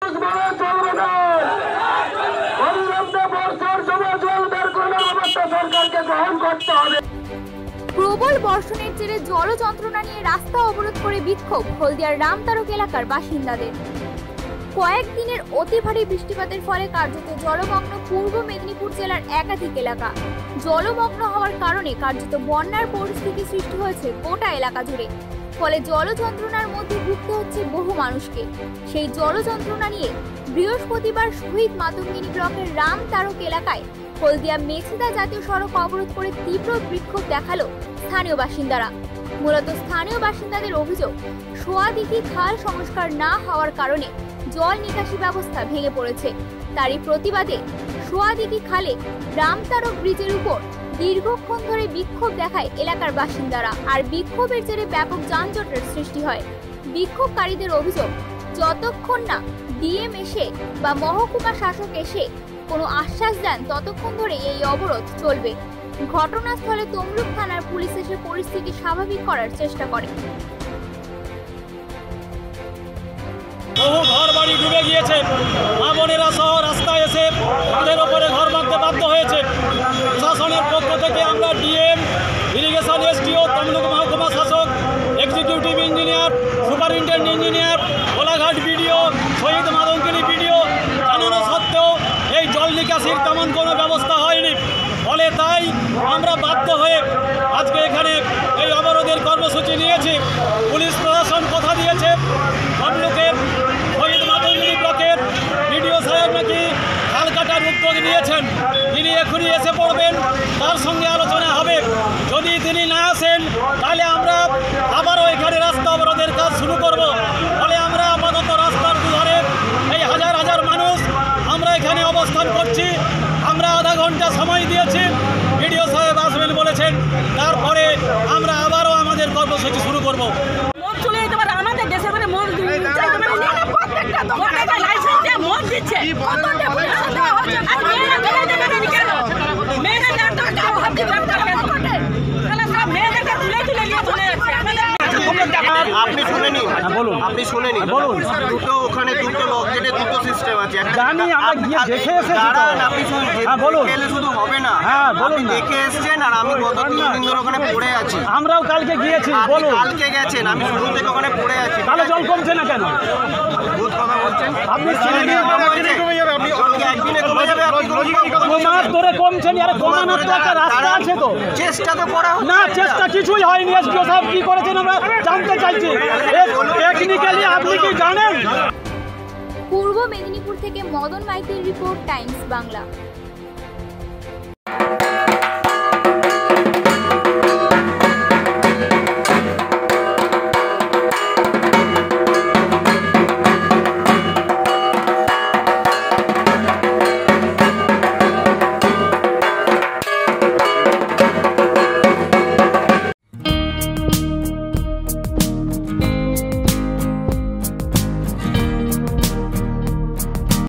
প্রবল বর্ষণের জেরে জল যন্ত্রণা নিয়ে রাস্তা অবরোধ করে বিক্ষোভ হলদিয়ার রামতারক এলাকার বাসিন্দাদের। কয়েকদিনের অতি ভারী বৃষ্টিপাতের ফলে কার্যত জলমগ্ন পূর্ব মেদিনীপুর জেলার একাধিক এলাকা। জলমগ্ন হওয়ার কারণে কার্যত বন্যার পরিস্থিতি সৃষ্টি হয়েছে গোটা এলাকা জুড়ে। ফলে জল যন্ত্রণার মধ্যে ভুগতে হচ্ছে বহু মানুষকে। সেই জল যন্ত্রণা নিয়ে বৃহস্পতিবার শহীদ মাতঙ্গিনী ব্লকের রামতারক এলাকায় হলদিয়া মেছেদা জাতীয় সড়ক অবরোধ করে তীব্র বিক্ষোভ দেখালো স্থানীয় বাসিন্দারা। মূলত স্থানীয় বাসিন্দাদের অভিযোগ, সোয়াদিঘি খাল সংস্কার না হওয়ার কারণে জল নিকাশি ব্যবস্থা ভেঙে পড়েছে। তারই প্রতিবাদে সোয়াদিঘি খালে রামতারক ব্রিজের উপর দীর্ঘক্ষণ ধরে বিক্ষোভ দেখায় এলাকার বাসিন্দারা। আর বিক্ষোভের জেরে ব্যাপক যানজটের সৃষ্টি হয়। বিক্ষোভকারীদের অভিযোগ, যতক্ষণ না ডিএম এসে বা মহকুমা শাসক এসে কোনো আশ্বাস দেন ততক্ষণ ধরে এই অবরোধ চলবে। ঘটনাস্থলে তমলুক থানার পুলিশ এসে পরিস্থিতি স্বাভাবিক করার চেষ্টা করে। বহু ঘর বাড়ি ডুবে গিয়েছে, মা বোনেরা সহ রাস্তায় এসে তাদের ওপরে ঘর বাঁধতে বাধ্য হয়েছে। প্রশাসনের পক্ষ থেকে আমরা ডিএম, ইরিগেশন এসডিও, তমলুক মহকুমা শাসক, executive engineer, superintendent engineer, Kolaghat BDO, Shahid Matangini BDO জানানো সত্ত্বেও এই জল নিকাশির তেমন কোনো ব্যবস্থা হয়নি। ফলে তাই আমরা বাধ্য হয়ে আজকে এখানে এই অবরোধের কর্মসূচি নিয়েছি। পুলিশ প্রশাসন কথা দিয়েছে, তমলুকের শহীদ মাতঙ্গিনী ব্লকের বিডিও সাহেব নাকি খাল কাটার উদ্যোগ নিয়েছেন। তিনি এখনই এসে পড়বেন, তার সঙ্গে আলোচনা হবে। যদি তিনি না আসেন তাহলে আমরা আবারও এখানে রাস্তা অবরোধের কাজ শুরু করব। ফলে আমরা আপাতত রাস্তার দুধারে এই হাজার হাজার মানুষ আমরা এখানে অবস্থান করছি। আমরা আধা ঘন্টা সময় দিয়েছি, বিডিও সাহেব আসবেন বলেছেন। তারপরে আমরা আবারও আমাদের কর্মসূচি শুরু করব। আমাদের দেশে মানে মদ প্রত্যেকটা দোকানে লাইসেন্স দিয়ে মদ দিচ্ছে। আপনি শুনেনি, আপনি শুনেনি, বলুন। দুটো ওখানে দুটো লক গেটে দুটো সিস্টেম আছে। জানি, আমরা গিয়ে দেখে এসেছি। আপনি শুনে শুধু হবে না, আপনি দেখে এসেছেন। আর আমি গত 3 দিন ধরে ওখানে পড়ে আছি। আমরাও কালকে গিয়েছি। বলুন। কালকে গেছেন, আমি শুরু থেকে ওখানে পড়ে আছি। তাহলে জল কমছে না কেন? ভূত কথা বলছেন আপনি একদিনে কমে যাবে। কমার ধরে কমছে না, আর কমানোর তো একটা রাস্তা আছে তো। চেষ্টা তো করা না, চেষ্টা কিছুই হয়নি। এসডিও সাহেব কি করেছেন আমরা জানতে চাইছি। টেকনিক্যালি আপনি কি জানেন? পূর্ব মেদিনীপুর থেকে মদন মাইতির রিপোর্ট, টাইমস বাংলা।